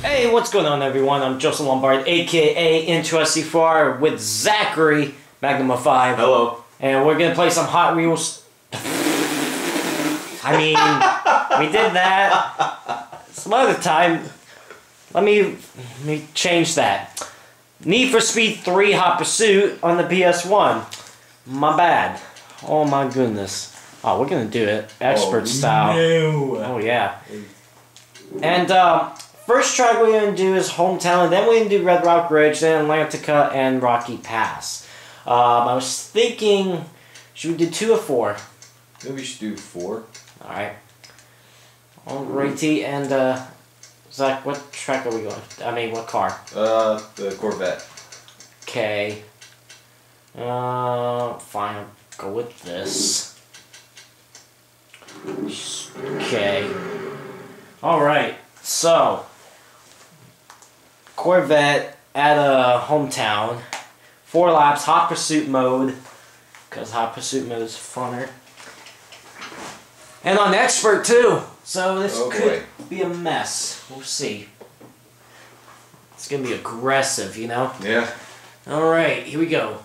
Hey, what's going on, everyone? I'm Joseph Lombard, aka Intro-SC4, with Zachary, Magnum of 5. Hello. And we're gonna play some Hot Wheels. I mean, we did that. Some other time. Let me change that. Need for Speed 3 Hot Pursuit on the PS1. My bad. Oh my goodness. Oh, we're gonna do it expert style. No. Oh yeah. And first track we're gonna do is Hometown, and then we're gonna do Red Rock Ridge, then Atlantica and Rocky Pass. I was thinking, should we do 2 or 4? Maybe we should do 4. All right. Alrighty, and Zach, what track are we going? I mean, what car? The Corvette. Okay. Fine. I'll go with this. Okay. All right. So, Corvette at a Hometown. 4 laps, Hot Pursuit mode, because Hot Pursuit mode is funner. And on Expert too, so this could be a mess. We'll see. It's going to be aggressive, you know? Yeah. Alright, here we go.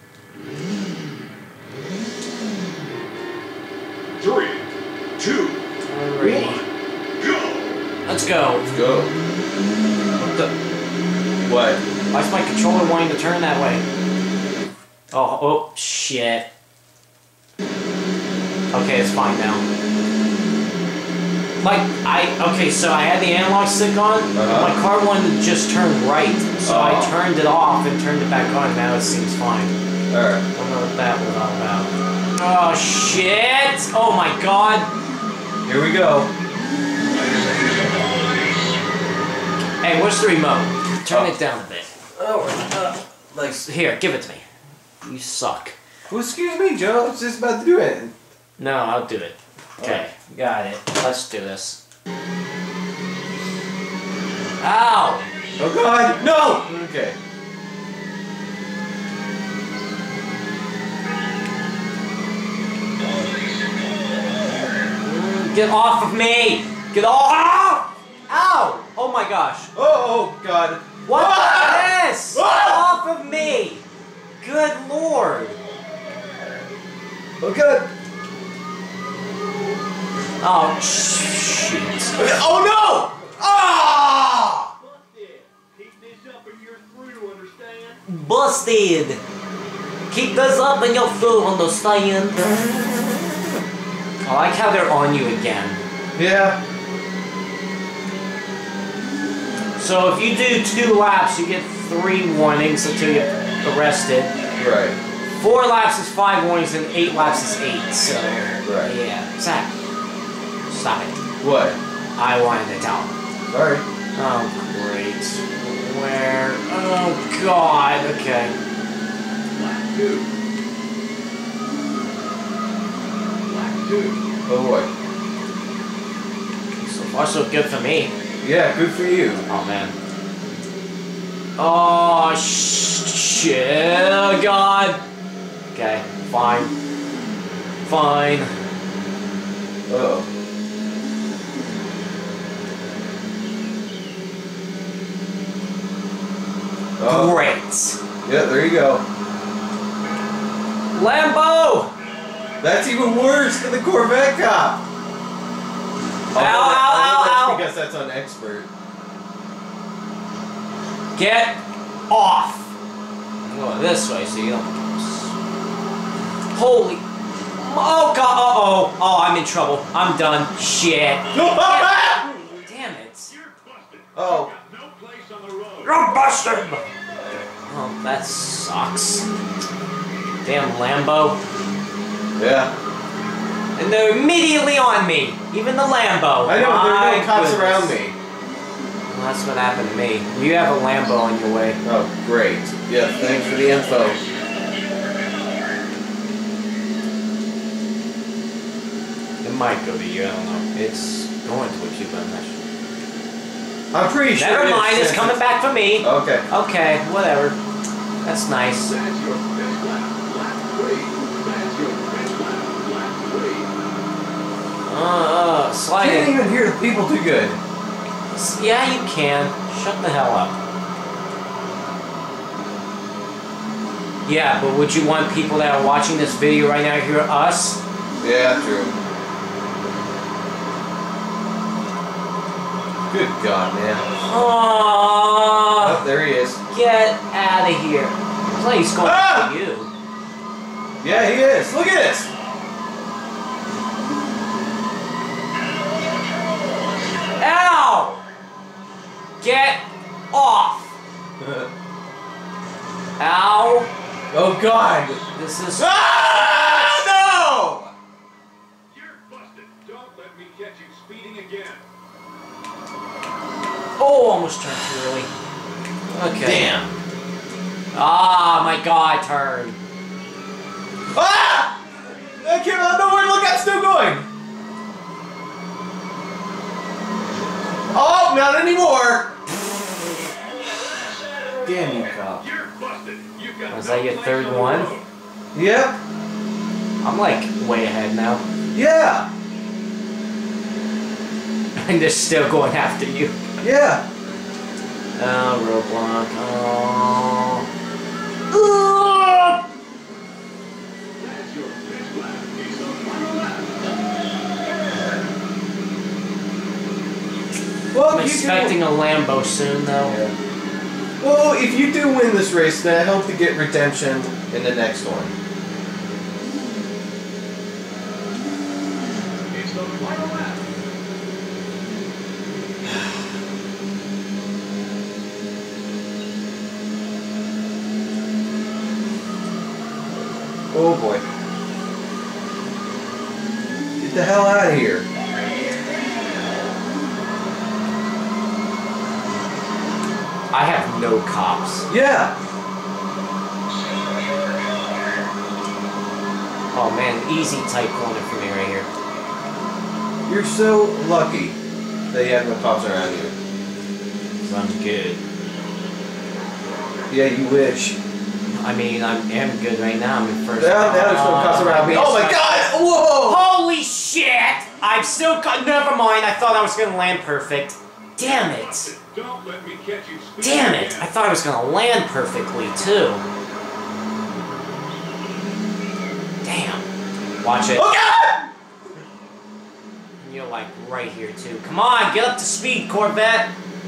3, 2, Alrighty. 1, go! Let's go. Let's go. What the? What? Why is my controller wanting to turn that way? Oh, shit. Okay, it's fine now. Okay, so I had the analog stick on, my car wanted to just turn right, so I turned it off and turned it back on, now it seems fine. Alright. I don't know what that was all about. Oh, shit! Oh my god! Here we go. Hey, where's the remote? Turn it down a bit. Like, here, give it to me. You suck. Well, excuse me, Joe. I was just about to do it. No, I'll do it. Okay, got it. Let's do this. Ow! Oh God, no! Okay. Get off of me! Get off! Ow! Oh my gosh. Oh God. What Ah! is this? Ah! Get off of me! Good lord. Oh God. Oh, shoot. Okay. Oh no! Ah! Keep this up and you're through, understand? Busted! Keep this up and you're through, understand? I like how they're on you again. Yeah. So if you do 2 laps, you get 3 warnings until you get arrested. Right. 4 laps is 5 warnings, and 8 laps is 8. So, Right. yeah. Zach, stop it. What? I wanted to tell him. Sorry. Oh, great. Where? Oh, God. Okay. Black 2. Black 2. Oh boy. So far, so good for me. Yeah, good for you. Oh, man. Oh, shit. Oh, God. Okay, fine. Fine. Uh-oh. Oh. Great. Yeah, there you go. Lambo! That's even worse than the Corvette cop. Ow, ow, ow. Because that's on expert. Get off! I'm going this way so you don't... Holy... Oh, God! Uh-oh! Oh, I'm in trouble. I'm done. Shit. Damn it. You're busted. Oh. Got no place on the road. You're busted! Oh, that sucks. Damn Lambo. Yeah. And they're immediately on me. Even the Lambo. I know, there are no cops goodness. around me. Well, that's what happened to me. You have a Lambo on your way. Oh, great. Yeah, thanks for the info. It might go to you, I don't know. It's going towards you, but I'm not sure. I'm pretty sure. Never mind, it's coming back for me. Okay. Okay, whatever. That's nice. That's your best lap. Lap 3. That's your best lap. Lap 3. I Sliding. can't even hear the people too good. Yeah, you can. Shut the hell up. Yeah, but would you want people that are watching this video right now to hear us? Yeah, true. Good God, man. Oh, Oh, there he is. get out of here. It's like he's going after you. Yeah, he is. Look at this. Ow! Get off. Ow. Oh God. This is... No! You're busted. Don't let me catch you speeding again. Oh, almost turned too early. Okay. Damn. Ah, my God, turn. Ah! I can't nowhere to look. I'm still going. Oh, not anymore. Damn you, cop. You're busted. You've got Was no that your place third on the one? road. Yep. I'm like way ahead now. Yeah. And they're still going after you. Yeah. Oh, roadblock. Oh. That's your fifth lap. It's the final lap. Well, I'm if you expecting do, a Lambo soon, though. well, if you do win this race, then I hope to get redemption in the next one. It's the final lap. Oh boy. Get the hell out of here. I have no cops. Yeah. Oh man, easy tight corner for me right here. You're so lucky that you have no cops around you. 'Cause I'm good. Yeah, you wish. I mean, I am good right now. I'm in first. Now there's no cops around me. Oh my God! Whoa! Holy shit! I'm still. Never mind. I thought I was gonna land perfect. Damn it! Don't let me catch you speeding Damn it! again. I thought I was gonna land perfectly too. Damn. Watch it. Oh God! And you're like right here too. Come on, get up to speed, Corvette.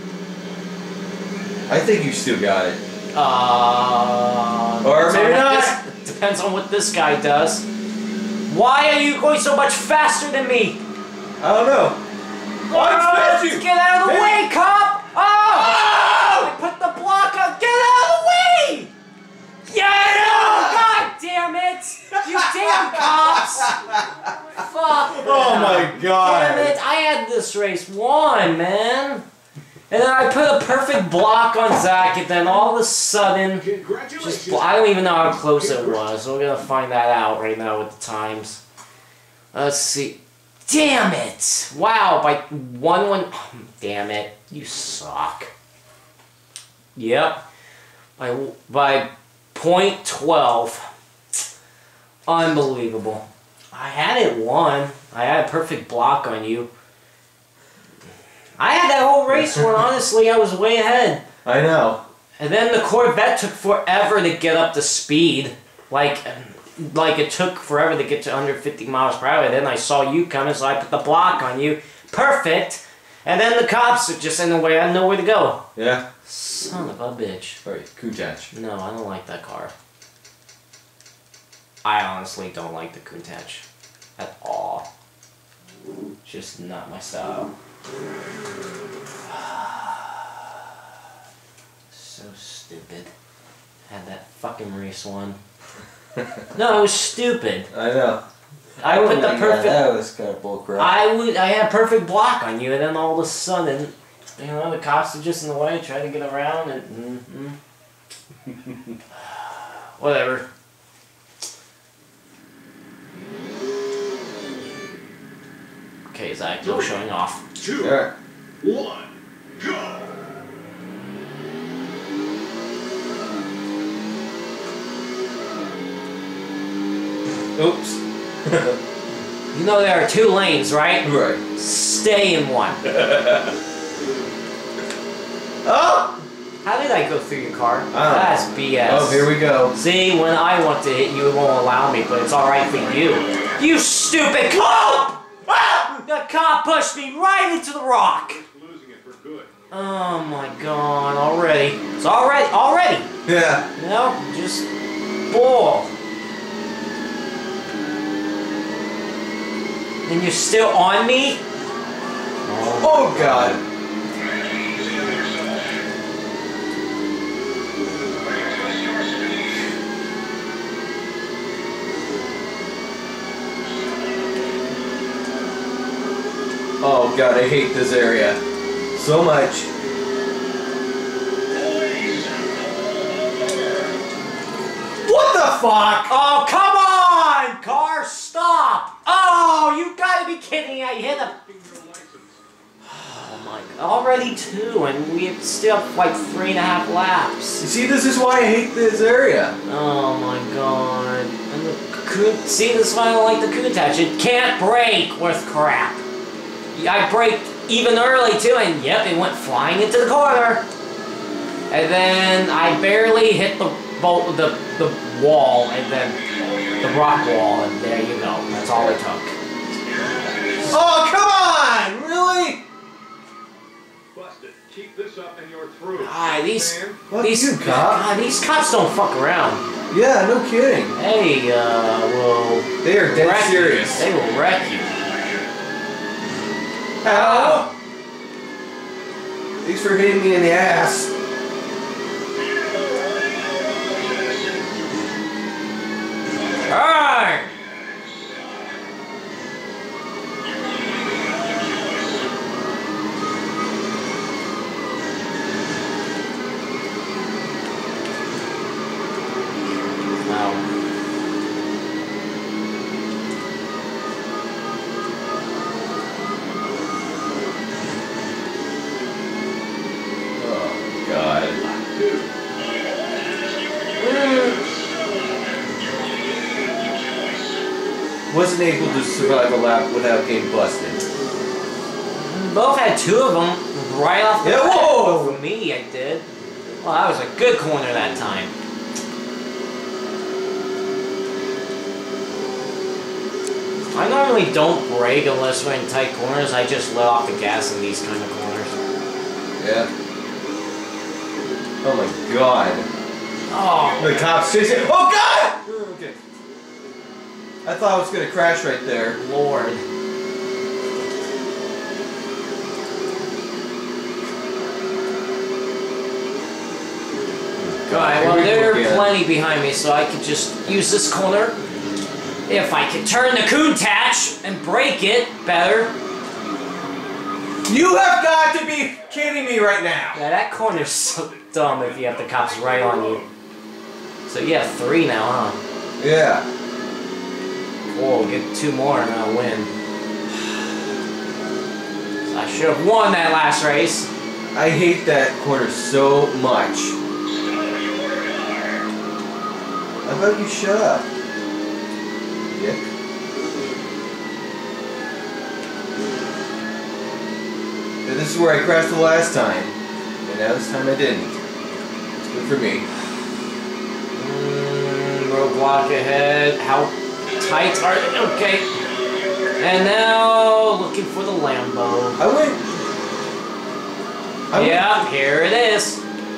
I think you still got it. depends Or on maybe what not. this- depends on what this guy does. Why are you going so much faster than me? I don't know. Oh, I expect you. Get out of the Hey. way, cop! Oh! I Oh! put the block up. Get out of the way! Yeah! Oh, God damn it! You damn cops! Fuck. Oh them. my God. Damn it! I had this race won, man. And then I put a perfect block on Zach, and then all of a sudden, Congratulations. I don't even know how close it was. We're gonna find that out right now with the times. Let's see. Damn it! Wow, by 1-1. Oh, damn it! You suck. Yep. By .12. Unbelievable. I had it won. I had a perfect block on you. I had that whole race where honestly I was way ahead. I know. And then the Corvette took forever to get up to speed. Like it took forever to get to under 50 miles per hour. Then I saw you coming, so I put the block on you. Perfect. And then the cops are just in the way. I had nowhere to go. Yeah. Son of a bitch. Sorry, Countach. No, I don't like that car. I honestly don't like the Countach at all. Just not my style. So stupid. Had that fucking race won. No, it was stupid. I know. I put the perfect. That was kind of bullcrap. I had a perfect block on you, and then all of a sudden, you know, the cops are just in the way, trying to get around, and whatever. Okay, Zach, no showing off. 2, Alright. 1, go! Oops. You know there are 2 lanes, right? Right. Stay in one. Oh! How did I go through your car? I don't That's know. BS. Oh, here we go. See, when I want to hit you, it won't allow me, but it's alright for you. You stupid cop! Ah! The cop pushed me right into the rock! Losing it for good. Oh my god, already. It's already! Yeah. You know, just bull. And you're still on me? Oh, God. Oh, God, I hate this area so much. What the fuck? Oh, come on! Car, stop! Oh, you gotta be kidding me. I hit a... Oh my god. Already 2, and we still have like 3.5 laps. You see, this is why I hate this area. Oh my god. And the see, this is why I don't like the Countach. It can't brake worth crap. I braked even early too, and yep, it went flying into the corner. And then I barely hit the wall, and then the rock wall, and there you go. That's all it took. Oh, come on! Really? Busted. Keep this up and you're through. God, these cop? God, these cops don't fuck around. Yeah, no kidding. They will They are dead wreck serious. You. They will wreck you. Ow! Thanks for hitting me in the ass. Alright! Oh, God. Wasn't able to survive a lap without getting busted. Both had 2 of them right off the Yeah, bat. whoa! For me, I did. Well, that was a good corner that time. I normally don't brake unless we're in tight corners. I just let off the gas in these kind of corners. Yeah. Oh my God. Oh, The cops chasing. Oh God! Okay. I thought I was gonna crash right there. Lord. Alright, well, there are plenty behind me, so I could just use this corner. If I could turn the Countach and brake it better. You have got to be kidding me right now. Yeah, that corner's so dumb if you have the cops right on you. So you have 3 now, huh? Yeah. Cool, get 2 more and I'll win. So I should have won that last race. I hate that corner so much. How about you shut up? Dick. Yeah, this is where I crashed the last time. And now this time I didn't. It's good for me. Roadblock ahead. How tight are they? Okay. And now looking for the Lambo. Yeah, here it is.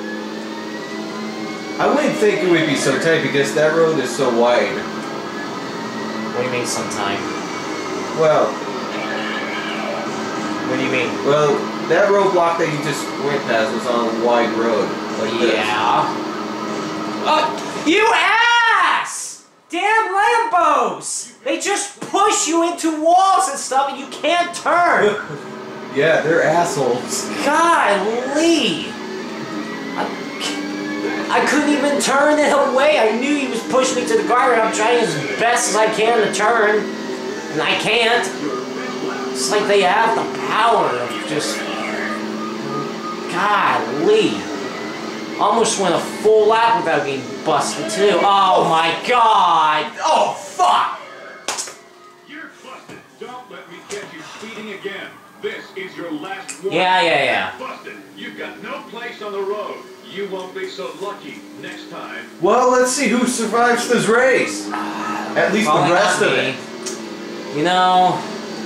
I wouldn't think it would be so tight because that road is so wide. What do you mean sometime? Well, What do you mean? well, that roadblock that you just went past was on a wide road. Like this. Yeah. You ass! Damn Lambos! They just push you into walls and stuff and you can't turn! Yeah, they're assholes. Golly! I couldn't even turn it away. I knew he was pushing me to the guardrail. I'm trying as best as I can to turn. And I can't. It's like they have the power of just... Golly. Almost went a full lap without getting busted too. Oh my god! Oh fuck! You're busted. Don't let me catch you speeding again. This is your last warning. Yeah. Busted. You You've got no place on the road. You won't be so lucky next time. Well, let's see who survives this race. At least Probably the rest not of me. it. You know,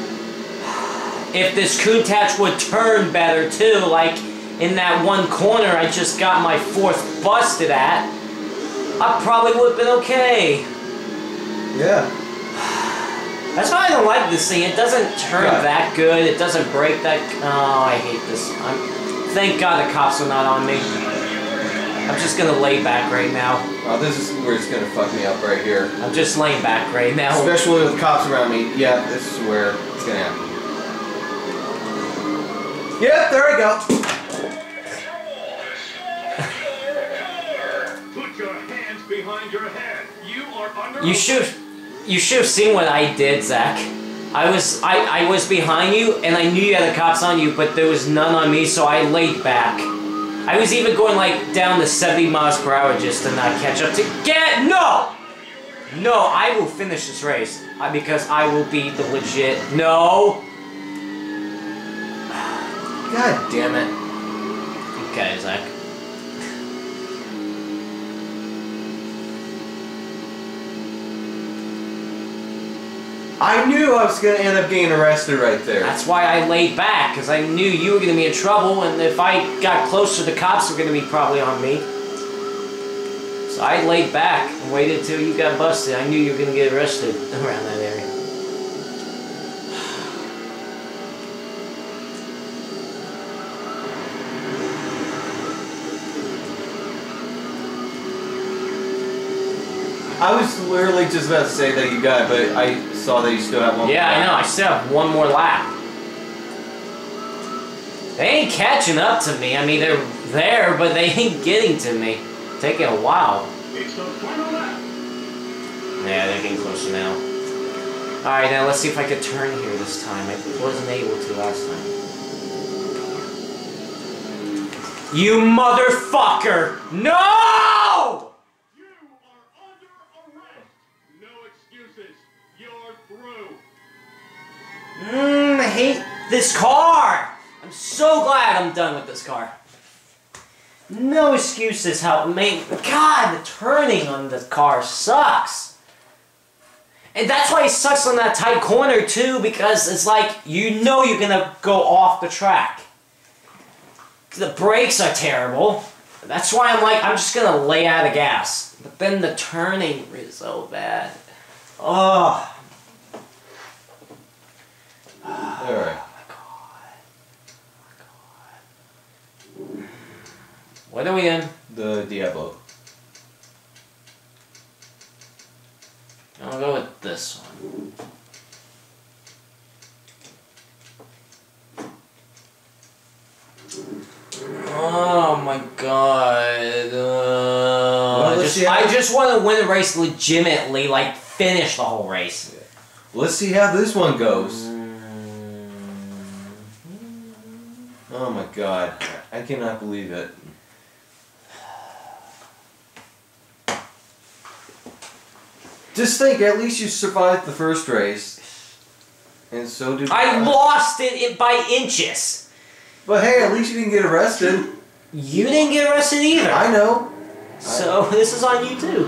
if this Countach would turn better too, like in that one corner I just got my fourth busted at, I probably would have been okay. Yeah. That's why I don't like this thing. It doesn't turn Yeah. that good. It doesn't break that. Oh, I hate this. Thank God the cops are not on me. I'm just gonna lay back right now. Oh, this is where it's gonna fuck me up right here. I'm just laying back right now. Especially with cops around me. Yeah, this is where it's gonna happen. Yep, there I go. Put your hands behind your head. You are under You should have seen what I did, Zach. I was behind you, and I knew you had the cops on you, but there was none on me, so I laid back. I was even going like down to 70 miles per hour just to not catch up to No! No, I will finish this race because I will be the legit. No. God damn it. Okay, Zach. I knew I was gonna end up getting arrested right there. That's why I laid back, because I knew you were going to be in trouble, and if I got closer, the cops were going to be probably on me. So I laid back and waited until you got busted. I knew you were going to get arrested around that area. I was literally just about to say that you got it, but I saw that you still have one more. Yeah, I know. I still have one more lap. They ain't catching up to me. I mean, they're there, but they ain't getting to me. Taking a while. It's the final lap. Yeah, they're getting closer now. Alright, now let's see if I could turn here this time. I wasn't able to last time. You motherfucker! No! You are under arrest. No excuses. You're through. I hate this car! I'm so glad I'm done with this car. No excuses help me. God, the turning on this car sucks. And that's why it sucks on that tight corner too, because it's like, you know you're gonna go off the track. The brakes are terrible. That's why I'm like, I'm just gonna lay out of gas. But then the turning is so bad. Oh. Alright. What are we in? The Diablo. I'll go with this one. Oh my god. I just want to win a race legitimately, like finish the whole race. Let's see how this one goes. Oh my god. I cannot believe it. Just think, at least you survived the first race. And so did I lost it by inches. But hey, at least you didn't get arrested. You didn't get arrested either. I know. So this is on you too.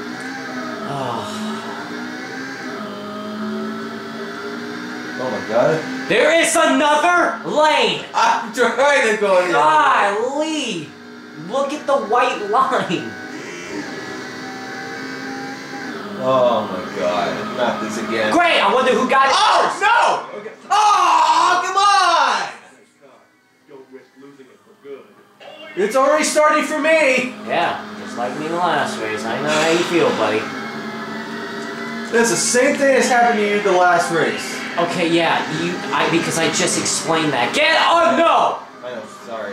Oh my god. There is another lane. I'm trying to go in. Golly. Look at the white line. Oh my god. Not this again. Great, I wonder who got it Oh, first. no! Okay. Oh, come on! Don't risk losing it for good. It's already starting for me. Yeah, just like me in the last race. I know how you feel, buddy. That's the same thing as happened to you the last race. Okay, yeah, because I just explained that. Oh no! I know, sorry.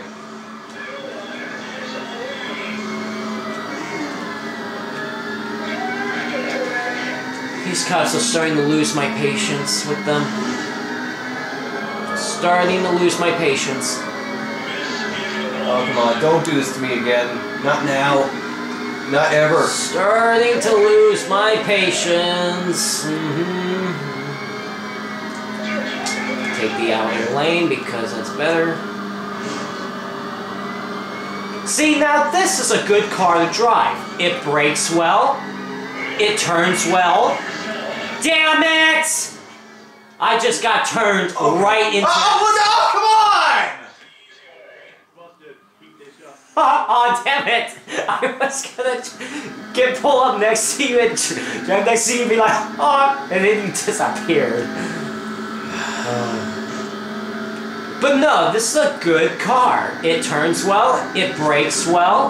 These cops are starting to lose my patience with them. Starting to lose my patience. Oh, come on, don't do this to me again. Not now. Not ever. Starting to lose my patience. Take the outer lane because that's better. See, now this is a good car to drive. It brakes well. It turns well. Damn it! I just got turned right into... Oh, come on! Oh, damn it! I was gonna pull up next to you and drive next to you and be like, oh, and then you disappeared. But no, this is a good car. It turns well, it brakes well.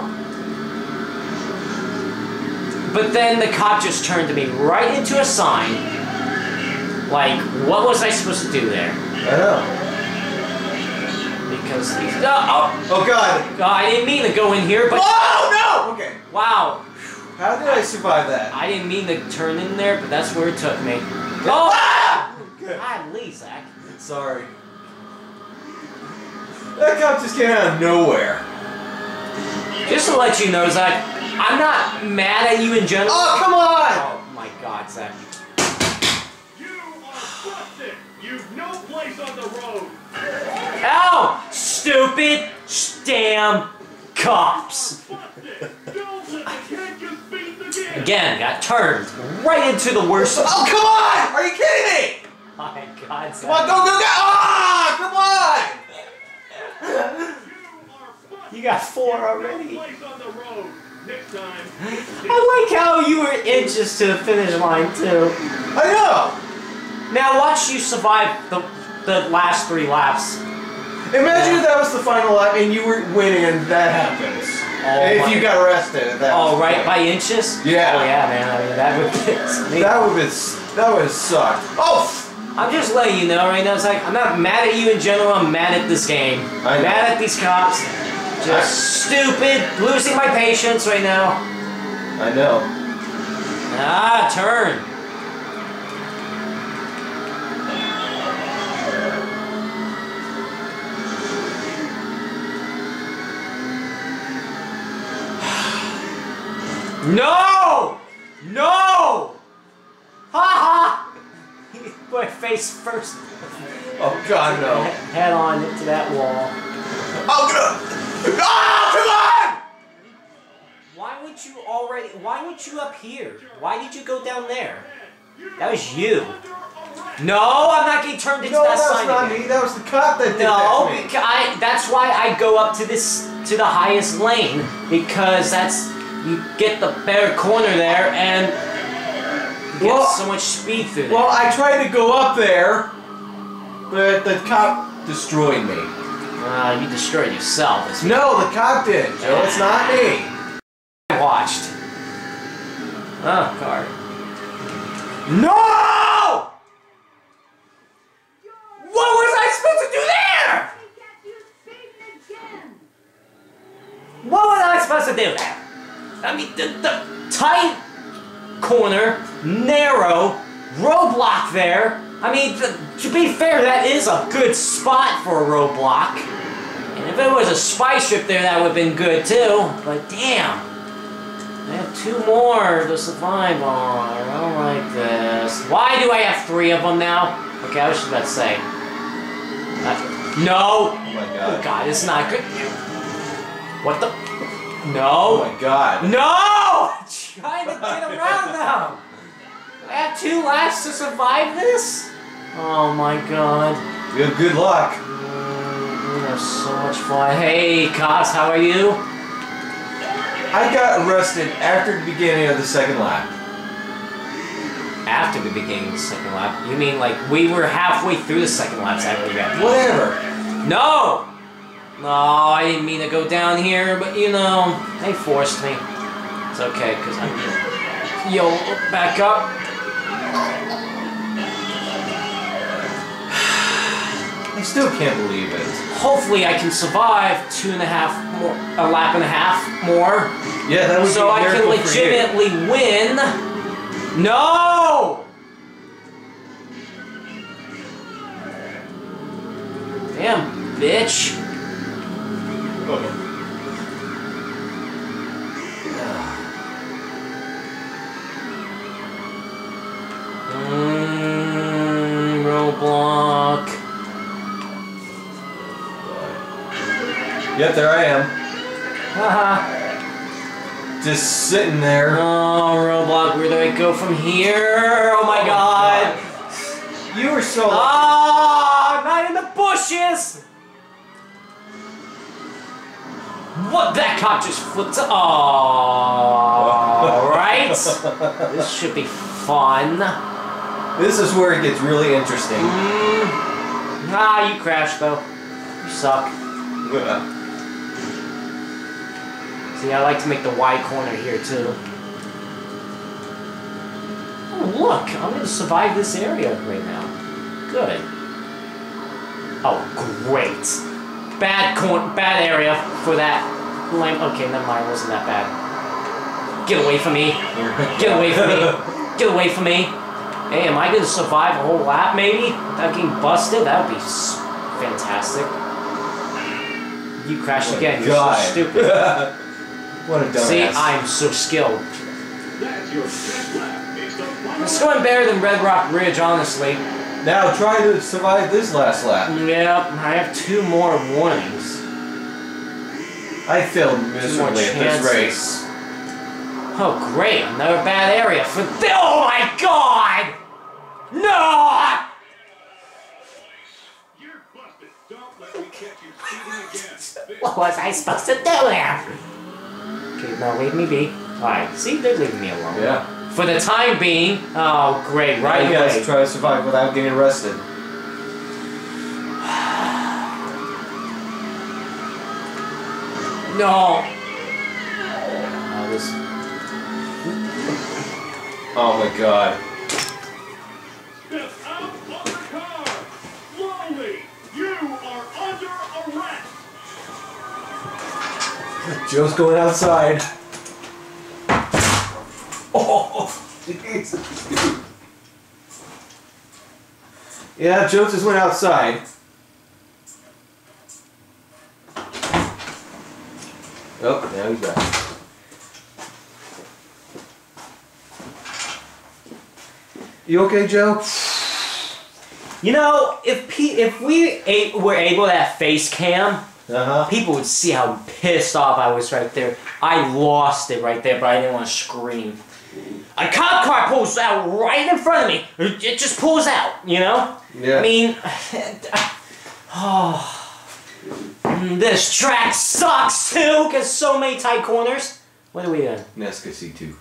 But then the cop just turned to me right into a sign. Like, what was I supposed to do there? I know. Because he's... Oh, God. I didn't mean to go in here, but... Oh, no! Okay. Wow. How did I survive that? I didn't mean to turn in there, but that's where it took me. Oh! Ah! Good. Golly, Zach. Sorry. That cop just came out of nowhere. Just to let you know, Zach, I'm not mad at you in general. Oh, come on! Oh, my God, Zach. You are busted! You've no place on the road! Ow! Stupid, damn cops. Busted! Don't let the kid just beat the game! Again, got turned right into the worst. Oh, come on! Are you kidding me? Oh, my God, Zach. Come on, go! Ah! Come on! You got 4 already. Place on the road. Next time. I like how you were inches to the finish line, too. I know! Now watch you survive the last 3 laps. Imagine if that was the final lap and you were winning and that happens. If you got arrested at that. Oh, right, by inches? Yeah. Oh, yeah, man. I mean, that would have sucked. Oh! I'm just letting you know right now, it's like, I'm not mad at you in general, I'm mad at this game. I know. Mad at these cops. Just stupid, losing my patience right now. I know. Ah, turn. No! No! Ha ha! Put face first. Oh, God, no. Head on into that wall. Oh, God! Ah, come on! Why would you up here? Why did you go down there? That was you. No, I'm not getting turned into that sign not again. me. That was the cop that did No, that to me. that's why I go up to the highest lane, because you get the better corner there and you get so much speed through there. Well, I tried to go up there, but the cop destroyed me. You destroyed yourself. No, the cop did, Joe. It's not me. I watched. Oh, car. No! What was I supposed to do there? What was I supposed to do there? I mean, the tight corner, narrow, roadblock there. I mean, to be fair, that is a good spot for a roadblock. And if it was a spy strip there, that would have been good too. But damn. I have 2 more to survive on. I don't like this. Why do I have 3 of them now? Okay, I was just about to say. No! Oh my God. Oh God, it's not good. What the? No! Oh my God. No! I'm trying to get around them! I have 2 laps to survive this? Oh my God. You have good luck. We have so much fun. Hey, cops, how are you? I got arrested after the beginning of the second lap. After the beginning of the second lap? You mean like we were halfway through the second lap after we got... Whatever. No! No, I didn't mean to go down here, but you know, they forced me. It's okay, because I'm... Yo, back up. I still can't believe it. Hopefully I can survive a lap and a half more. Yeah, that would so be a I can miracle for you. legitimately win. No! Damn, bitch. Okay. Roadblock. Yep, there I am. Just sitting there. Oh, roadblock, where do I go from here? Oh my god. You were so... Ah, not in the bushes! What? That cop just flipped. Oh, right. This should be fun. This is where it gets really interesting. Ah, you crashed though. You suck. See, I like to make the wide corner here too. Oh, look, I'm gonna survive this area right now. Good. Oh, great. Bad area for that lame. Okay, never mind, it wasn't that bad. Get away from me. Get away from me. Get away from me. Hey, am I gonna survive a whole lap maybe? Without getting busted? That would be fantastic. You crashed again, you're so stupid. What a dumbass. See, I'm so skilled. That's your fifth lap. It's the final It's going better than Red Rock Ridge, honestly. Now try to survive this last lap. Yeah, I have 2 more warnings. I failed 2 more miserably at this race. Oh, great. Another bad area for... Oh, my God! No! You're busted. Don't let me catch you cheating again. What was I supposed to do there? Okay, now leave me be. Alright, see? They're leaving me alone. Yeah. For the time being... Oh, great. Right You away. guys try to survive without getting arrested. No! Oh, this... Oh my god. Step out of the car. Slowly. You are under arrest. Joe's going outside. Oh, Jesus. Yeah, Joe just went outside. Oh, now he's back. You okay, Joe? You know, if we were able to have face cam, people would see how pissed off I was right there. I lost it right there, but I didn't want to scream. A cop car pulls out right in front of me. It just pulls out, you know? Yeah. I mean, oh, this track sucks too, because so many tight corners. What are we in? Nesca C2.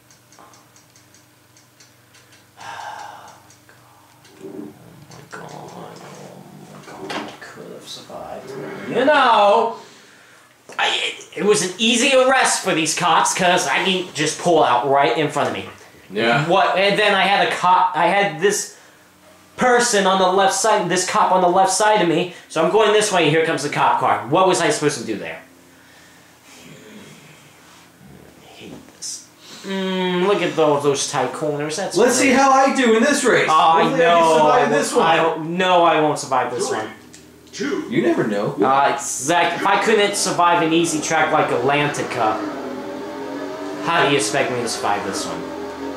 I could have survived. You know, it was an easy arrest for these cops because I mean, just pull out right in front of me. Yeah. What? And then I had I had this person on the left side, this cop on the left side of me. So I'm going this way, and here comes the cop car. What was I supposed to do there? I hate this. Look at those tight corners. That's Let's see how I do in this race. I Hopefully know. I can survive this one. I won't survive this one. 2. You never know. Zach, if I couldn't survive an easy track like Atlantica, how do you expect me to survive this one?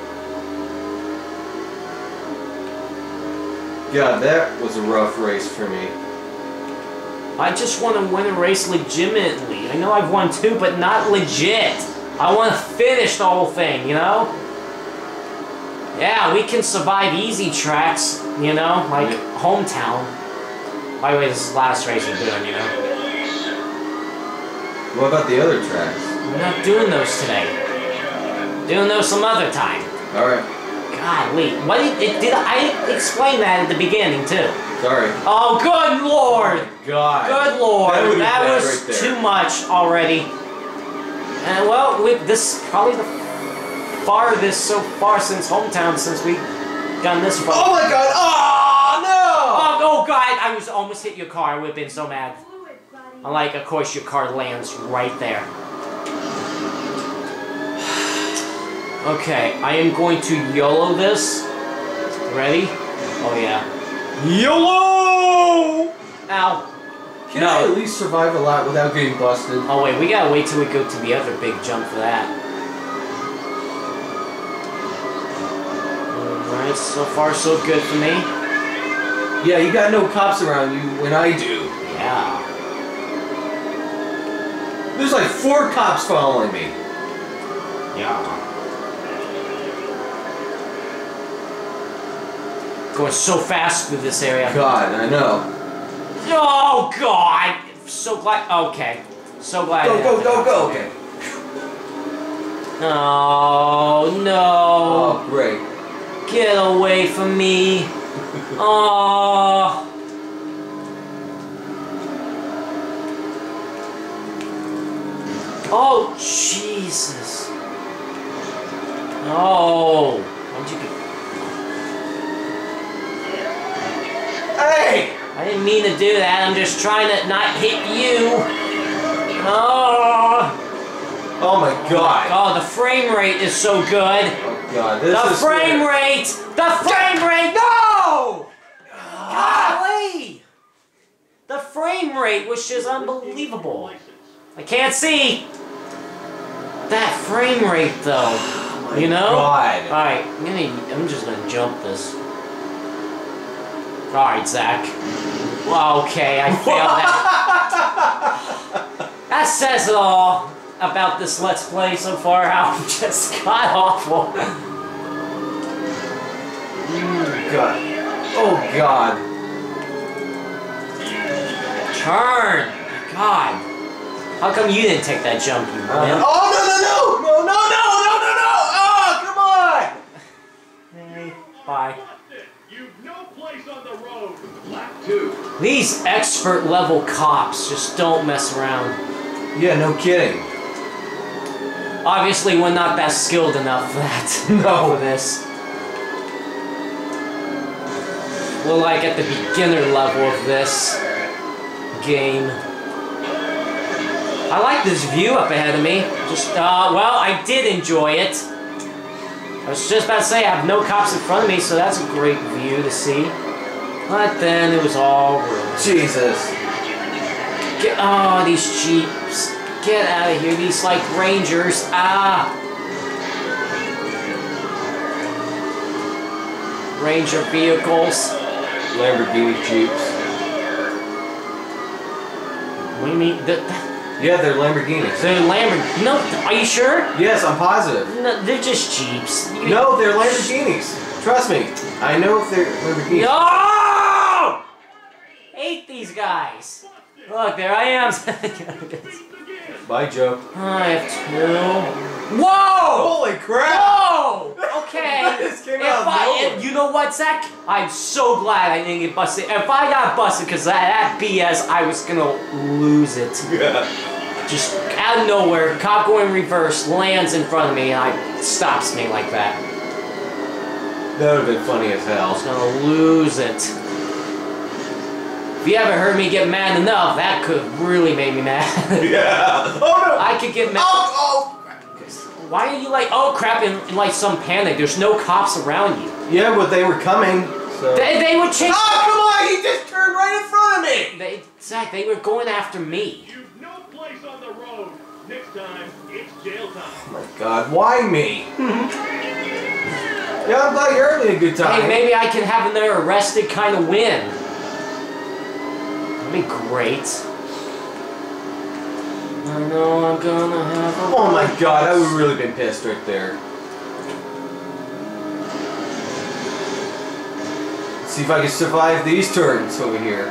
God, that was a rough race for me. I just want to win a race legitimately. I know I've won 2, but not legit. I want to finish the whole thing, you know? Yeah, we can survive easy tracks, you know, like Hometown. By the way, this is the last race we're doing, you know? What about the other tracks? We're not doing those today. Doing those some other time. Alright. Golly, what did I explain that at the beginning too? Sorry. Oh, good lord! God. Good lord, that was right there. too much already. And well, this probably the farthest so far since Hometown since we done this far. Oh my god! Oh no! Oh god! I was almost hit your car. I would have been so mad. Unlike, of course, your car lands right there. Okay, I am going to YOLO this. Ready? Oh yeah. YOLO! Ow. Can I at least survive a lot without getting busted? Oh wait, we gotta wait till we go to the other big jump for that. Alright, so far so good for me. Yeah, you got no cops around you when I do. Yeah. There's like 4 cops following me. Yeah. Going so fast through this area. God, I know. Oh God! So glad. Okay. So glad. Go. Okay. Oh no! Oh, great. Get away from me! Oh. Oh Jesus! Oh. How'd you get? Hey! I didn't mean to do that. I'm just trying to not hit you. Oh. Oh my God. Oh, the frame rate is so good. Oh God, this The is frame weird. rate! The frame rate! No! Golly! The frame rate was just unbelievable. I can't see. That frame rate though. You know? God. Alright, I'm just gonna jump this. Alright, Zach. Well, okay, I failed that. That says it all about this Let's Play so far, how I'm just god awful. God. Oh God. Turn! God. How come you didn't take that jump, you man? Oh no! Oh, come on! Hey, bye. You've no place on the road. Lap 2. These expert level cops just don't mess around. Yeah, no kidding. Obviously, we're not that skilled enough for that. No. For this. We're like at the beginner level of this game. I like this view up ahead of me. Just, well, I did enjoy it. I was just about to say I have no cops in front of me, so that's a great view to see. But then it was all ruined. Jesus. Oh, these Jeeps. Get out of here, these like Rangers. Ah! Ranger vehicles. Lamborghini Jeeps. What do you mean? Yeah, they're Lamborghinis. They're Lamborghini. No, are you sure? Yes, I'm positive. No, they're just Jeeps. No, they're Lamborghinis. Trust me. I know if they're Lamborghinis. No! Hate these guys. Look, there I am. Bye, Joe. I have 2. Whoa! Holy crap! Whoa! Okay. This came out of nowhere. You know what, Zach? I'm so glad I didn't get busted. If I got busted because that BS, I was gonna lose it. Yeah. Just out of nowhere, cop going reverse, lands in front of me, and stops me like that. That would have been funny as I was hell. gonna lose it. If you haven't heard me get mad enough, that could have really made me mad. Yeah. Oh no! I could get mad. Oh! Why are you like, oh crap, in like some panic? There's no cops around you. Yeah, but they were coming. So. They would chase. Oh, come on! He just turned right in front of me! Zach, they were going after me. You've no place on the road. Next time, it's jail time. Oh my God, why me? Yeah, I'm glad you're having a good time. Hey, maybe I can have another arrested kind of win. That'd be great. I know I'm gonna have a... Oh my God, I would have really been pissed right there. Let's see if I can survive these turns over here.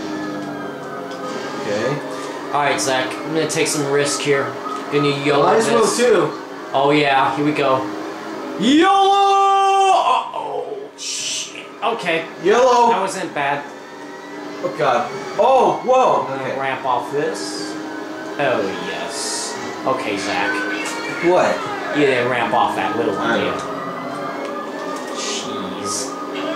Okay. Alright, Zach, I'm gonna take some risk here. Gonna YOLO Might as well this. too. Oh yeah, here we go. YOLO! Uh-oh. Shit. Okay. That Yellow. wasn't bad. Oh God. Oh, whoa. I'm gonna Okay. ramp off this. Oh yes. Okay, Zach. What? You didn't ramp off that little I one, did know. you? Jeez.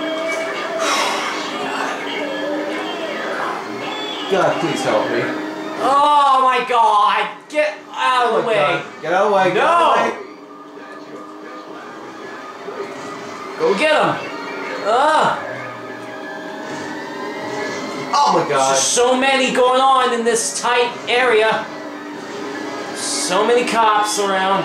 God, please help me. Oh my God! Get out of the way! God. Get out of the way. Get out of the way. Go get him! Oh my God. There's so many going on in this tight area. So many cops around.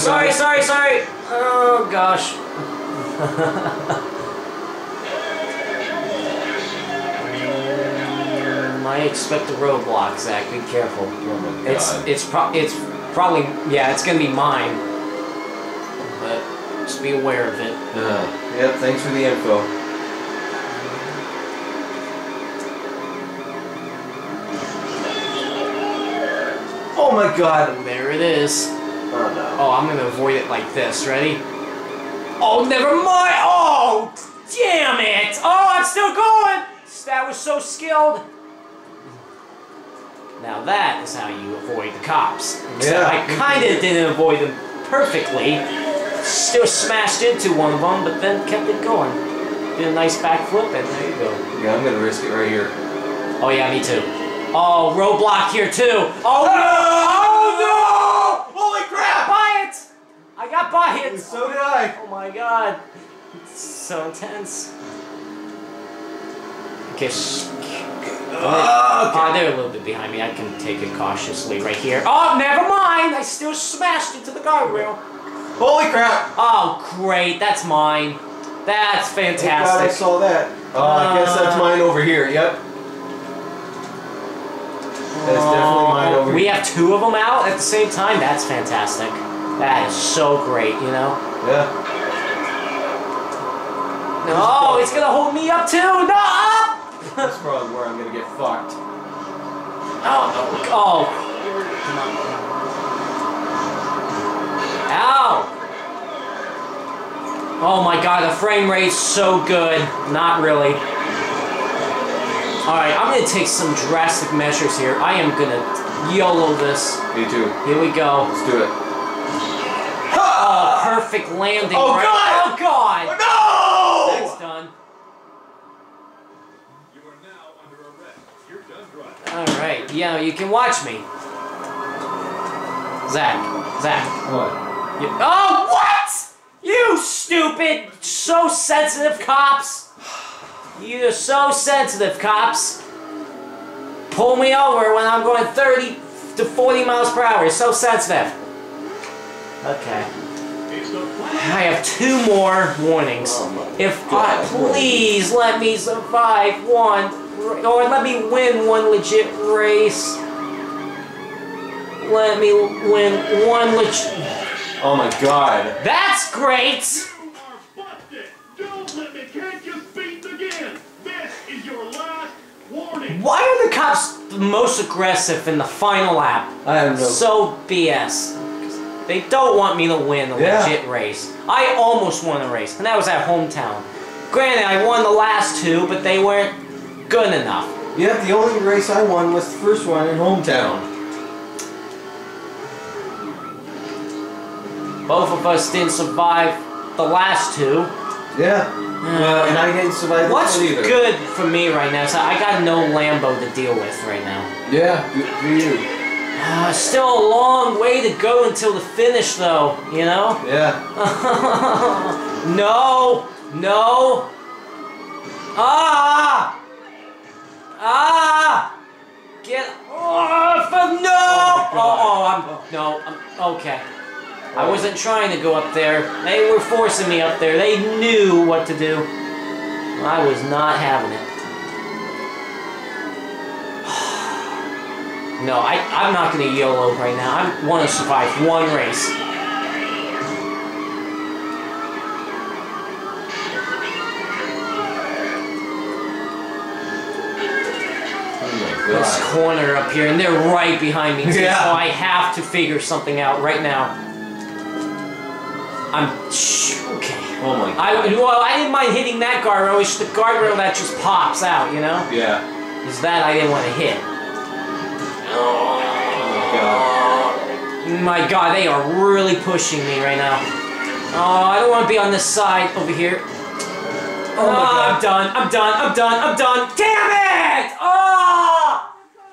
sorry. Oh gosh. I expect a roadblock, Zach. Be careful. Oh my God. It's probably it's gonna be mine. But just be aware of it. Yep. Thanks for the info. Oh my God. And there it is. Oh no. Oh, I'm gonna avoid it like this. Ready? Oh, never mind. Oh, damn it. Oh, I'm still going. That was so skilled. Now that is how you avoid the cops. Except I kind of didn't avoid them perfectly. Still smashed into one of them, but then kept it going. Did a nice backflip, and there you go. Yeah, I'm gonna risk it right here. Oh yeah, me too. Oh, roadblock here too. Oh no! Oh no! Holy crap! Buy it! I got by it. So did I. Oh my God. It's so intense. Okay. Oh, they're a little bit behind me. I can take it cautiously right here. Oh, never mind. I still smashed into the guardrail. Holy crap! Oh, great. That's mine. That's Thank God fantastic. I saw that. Oh, I guess that's mine over here. Yep. That's definitely mine over here. We have two of them out at the same time. That's fantastic. That is so great, you know? Yeah. No, it's gonna hold me up too. No, up! That's probably where I'm gonna get fucked. Oh. Ow! Oh my God, the frame rate's so good. Not really. Alright, I'm gonna take some drastic measures here. I am gonna YOLO this. Me too. Here we go. Let's do it. Oh, perfect landing. Oh, right? God! Oh God! No! That's done. You are now under arrest. You're done driving. Alright, yeah, you can watch me. Zach. What? Oh, what? You stupid, so sensitive cops. You're so sensitive, cops. Pull me over when I'm going 30 to 40 miles per hour. You're so sensitive. Okay. I have 2 more warnings. Oh my If God. please let me survive one, or let me win one legit race. Let me win one legit. Oh my God. That's great. You are busted. Don't let me catch you speeding again. This is your last warning. Why are the cops the most aggressive in the final lap? I have no. So BS. They don't want me to win a legit race. I almost won a race, and that was at hometown. Granted, I won the last 2, but they weren't good enough. Yep, the only race I won was the first one in hometown. Both of us didn't survive the last 2. Yeah. Well, and I didn't survive What's that either. good for me right now? So I got no Lambo to deal with right now. Yeah, good for you. Still a long way to go until the finish, though. You know? Yeah. No! Get off! I'm okay. I wasn't trying to go up there. They were forcing me up there. They knew what to do. I was not having it. No, I'm not going to YOLO right now. I want to survive one race. This corner up here, and they're right behind me too, Yeah. so I have to figure something out right now. Okay. Oh my God. I didn't mind hitting that guardrail. It's the guardrail that just pops out, you know? Yeah. Is that I didn't want to hit. Oh My God, they are really pushing me right now. Oh, I don't want to be on this side over here. Oh my God. I'm done. Damn it! Oh!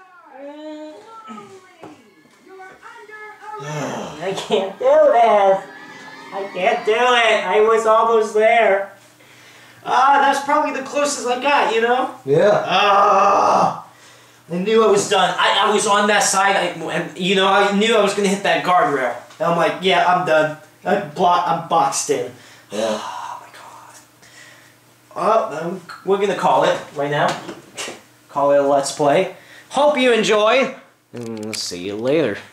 I can't do this. I can't do it. I was almost there. That's probably the closest I got, you know? Yeah. I knew I was done. I was on that side. I knew I was gonna hit that guardrail. And I'm like, yeah, I'm done. I'm boxed in. Yeah. Oh my god. We're gonna call it right now. Call it a Let's Play. Hope you enjoy. And we'll see you later.